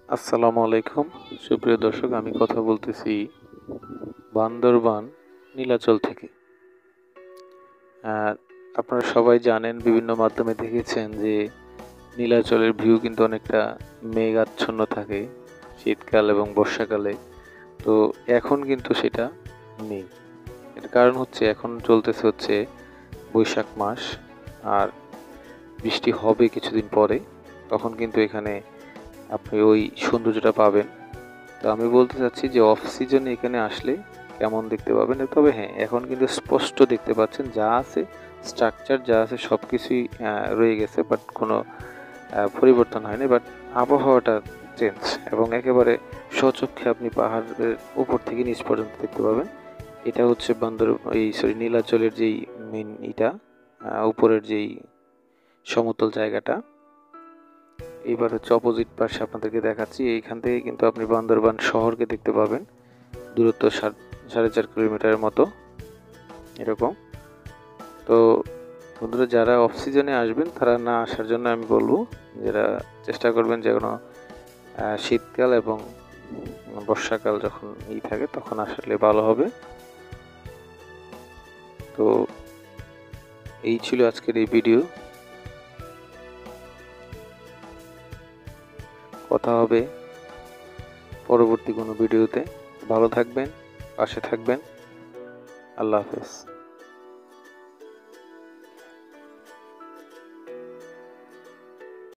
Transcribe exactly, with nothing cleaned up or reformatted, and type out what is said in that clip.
আসসালামু আলাইকুম সুপ্রিয় দর্শক, আমি কথা বলতেছি বান্দরবান নীলাচল থেকে। আর আপনারা সবাই জানেন, বিভিন্ন মাধ্যমে দেখেছেন যে নীলাচলের ভিউ কিন্তু অনেকটা মেঘাচ্ছন্ন থাকে শীতকাল এবং বর্ষাকালে। তো এখন কিন্তু সেটা নেই। এর কারণ হচ্ছে এখন চলতেছে হচ্ছে বৈশাখ মাস, আর বৃষ্টি হবে কিছুদিন পরে। তখন কিন্তু এখানে আপনি ওই সৌন্দর্যটা পাবেন। তো আমি বলতে চাচ্ছি যে অফ সিজনে এখানে আসলে কেমন দেখতে পাবেন। তবে হ্যাঁ, এখন কিন্তু স্পষ্ট দেখতে পাচ্ছেন যা আছে, স্ট্রাকচার যা আছে সব কিছুই রয়ে গেছে, বাট কোনো পরিবর্তন হয়নি। বাট আবহাওয়াটা চেঞ্জ, এবং একেবারে স্বচক্ষে আপনি পাহাড়ের উপর থেকে নিচ পর্যন্ত দেখতে পাবেন। এটা হচ্ছে বান্দর এই সরি নীলাচলের যেই মেন ইটা, উপরের যেই সমতল জায়গাটা। এইবার হচ্ছে অপোজিট পাশে আপনাদেরকে দেখাচ্ছি। এইখান থেকে কিন্তু আপনি বান্দরবান শহরকে দেখতে পাবেন, দূরত্ব সাড়ে চার কিলোমিটারের মতো এরকম। তো বন্ধুরা, যারা অফ সিজনে আসবেন তারা না আসার জন্য আমি বলবো, যারা চেষ্টা করবেন যে কোনো শীতকাল এবং বর্ষাকাল যখন ই থাকে তখন আসলে ভালো হবে। তো এই ছিল আজকের এই ভিডিও। কথা হবে পরবর্তী কোনো ভিডিওতে। ভালো থাকবেন, পাশে থাকবেন। আল্লাহ হাফেজ।